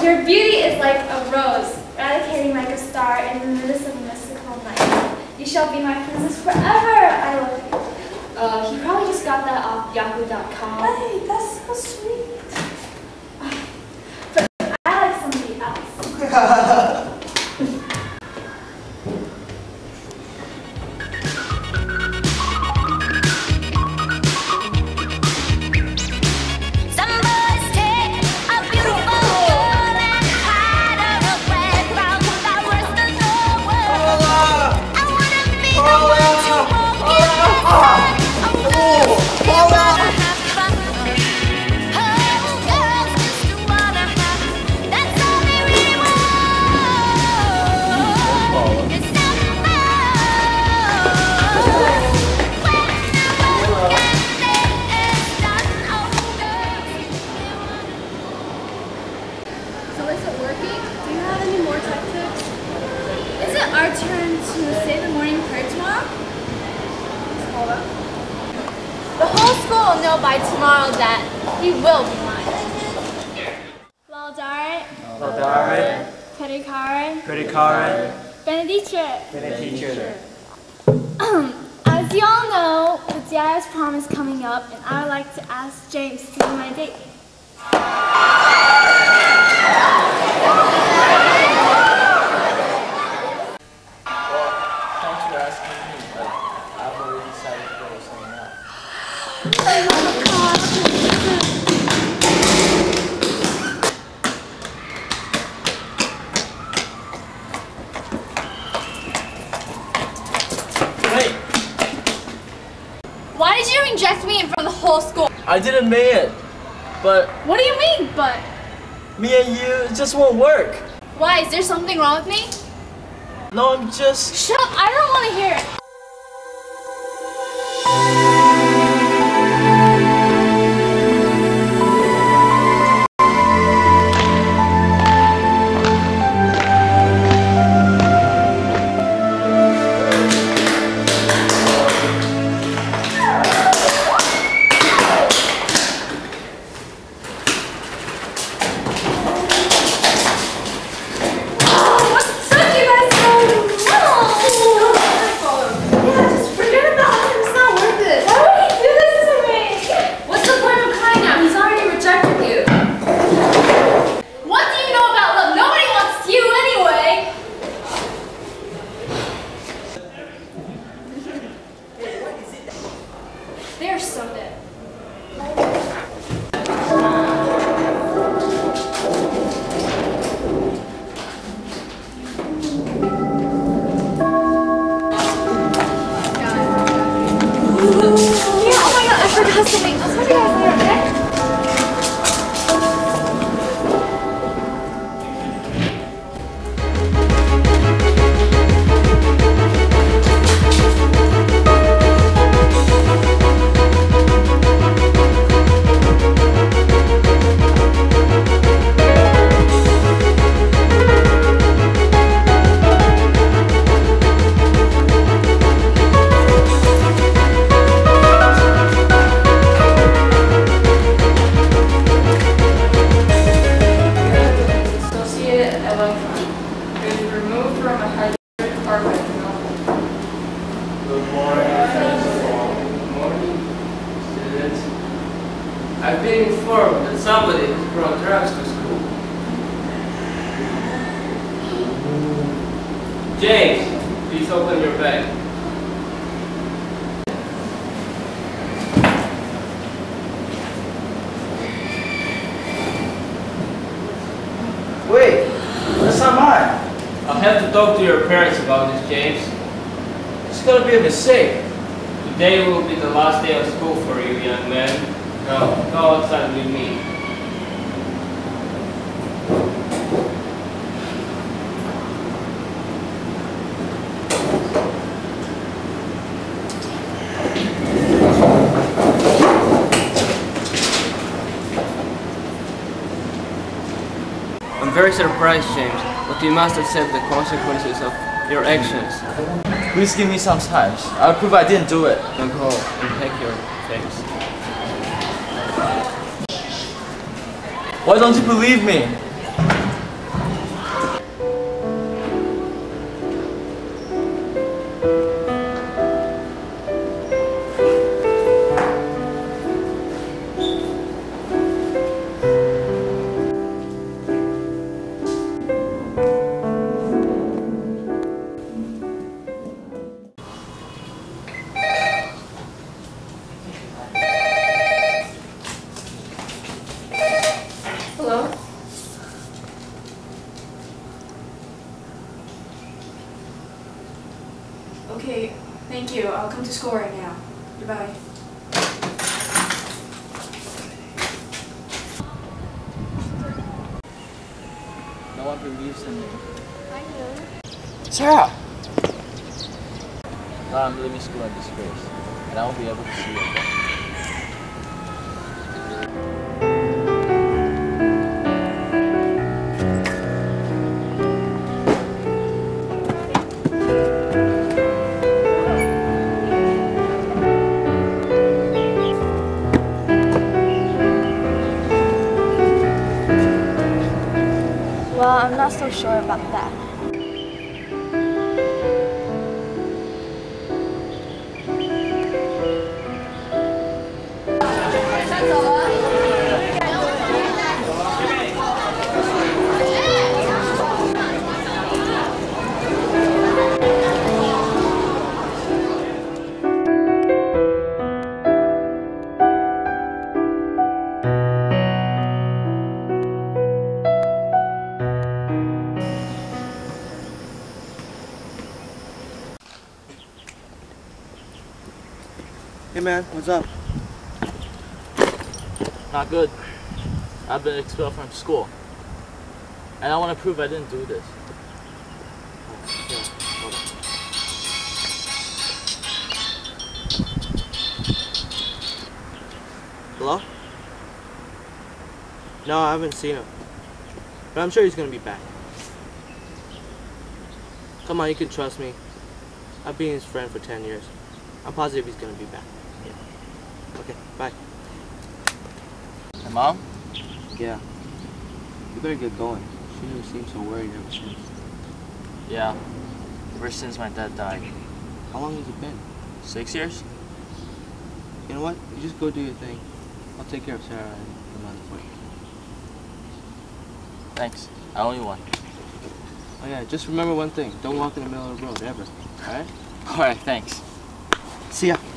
Your beauty is like a rose, radiating like a star in the midst of a mystical night. You shall be my princess forever. I love you. He probably just got that off yahoo.com. Hey, that's so sweet. But I like somebody else. Our turn to say the morning prayer tomorrow? The whole school will know by tomorrow that he will be mine. Laudare. Laudare. Predicare. Predicare. Benedicere. Benedicere. As you all know, the DIS prom is coming up, and I would like to ask James to be my date. Why did you reject me in front of the whole school? I didn't mean it, but... What do you mean, but? Me and you, it just won't work. Why? Is there something wrong with me? No, I'm just... Shut up! I don't want to hear it. They're so dead. Oh my god, I forgot something. I'll tell you guys later, okay? I've been informed that somebody has brought drugs to school. James, please open your bag. Wait, that's not mine. I'll have to talk to your parents about this, James. It's gotta be a mistake. Today will be the last day of school for you, young man. Now, go outside with me. I'm very surprised, James, but you must accept the consequences of your actions. Please give me some time. I'll prove I didn't do it. Now go and pack your things. Why don't you believe me? Okay, thank you. I'll come to school right now. Goodbye. No one believes in me. I know. Sarah! Now I'm leaving school in disgrace, and I won't be able to see you again. Well, I'm not so sure about that. Hey man, what's up? Not good. I've been expelled from school. And I want to prove I didn't do this. Yeah, hold on. Hello? No, I haven't seen him. But I'm sure he's gonna be back. Come on, you can trust me. I've been his friend for 10 years. I'm positive he's gonna be back. Yeah. Okay, bye. And Mom? Yeah. You better get going. She never seemed so worried ever since. Yeah. Ever since my dad died. How long has it been? 6 years? You know what? You just go do your thing. I'll take care of Sarah and the mother for you. Thanks. I owe you one. Oh yeah, just remember one thing. Don't walk in the middle of the road, ever. Alright? Alright, thanks. See ya.